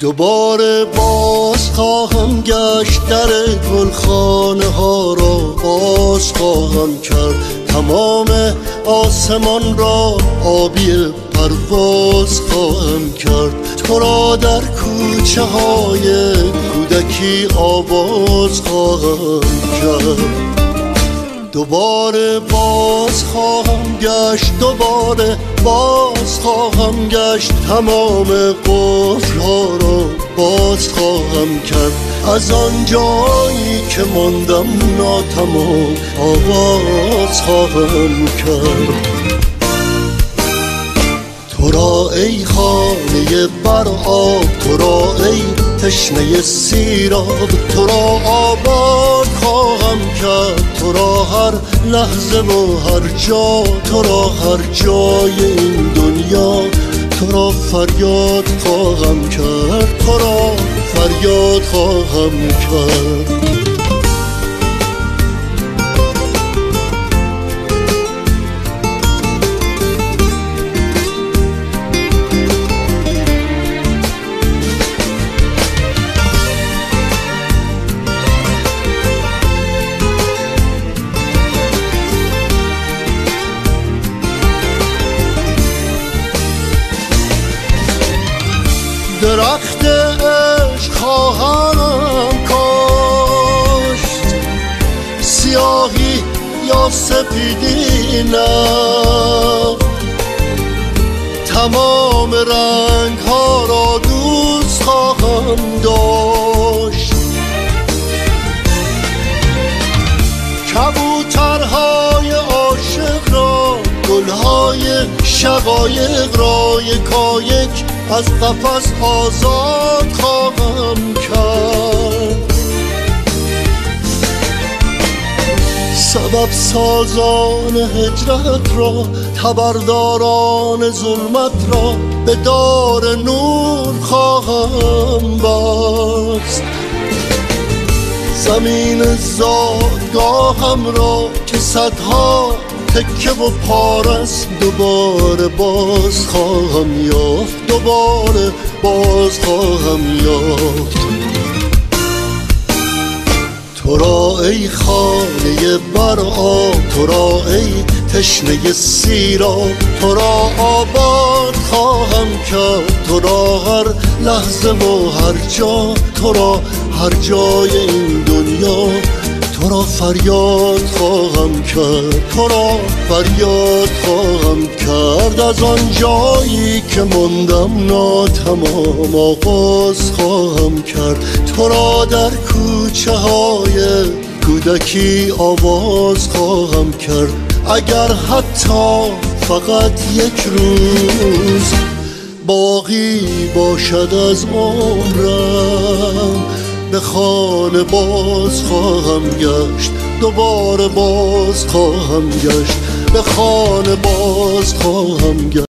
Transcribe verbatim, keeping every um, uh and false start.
دوباره باز خواهم گشت، در گلخانه ها را باز خواهم کرد، تمام آسمان را آبی پرواز خواهم کرد، تو را در کوچه های کودکی آواز خواهم کرد. دوباره باز خواهم گشت، دوباره باز خواهم گشت، تمام قفل‌ها را باز خواهم کرد، از آن جایی که ماندم ناتمام آواز خواهم کرد. تو را ای خانه بر آب، تو را ای تشنه سیراب، تو را آباد خواهم کرد، تو را هر لحظه و هر جا، تو را هر جای این دنیا، تو را فریاد خواهم کرد، تو را فریاد خواهم کرد. درخت عشق خواهم کاشت، سیاهی یا سپیدی نه، تمام رنگ ها را دوست خواهم داشت، کبوترهای عاشق را، گلهای شقایق را یکایک از قفس آزاد خواهم کرد، سبب سازان هجرت را، خبرداران ظلمت را به دار نور خواهم بست، زمین زادگاهم را که صدها تکه و پارست دوباره باز خواهم یافت، دوباره باز خواهم یافت. تو را ای خانه بر آب، تو را ای تشنه سیراب، تو را آباد خواهم کرد، تو را هر لحظه و هر جا، تو را هر جای این دنیا، تو را فریاد خواهم کرد، تو را فریاد خواهم کرد، از آن جایی که ماندم ناتمام آغاز خواهم کرد، تو را در کوچه های کودکی آواز خواهم کرد، اگر حتی فقط یک روز باقی باشد از عمرم، به خانه باز خواهم گشت، دوباره باز خواهم گشت، به خانه باز خواهم گشت.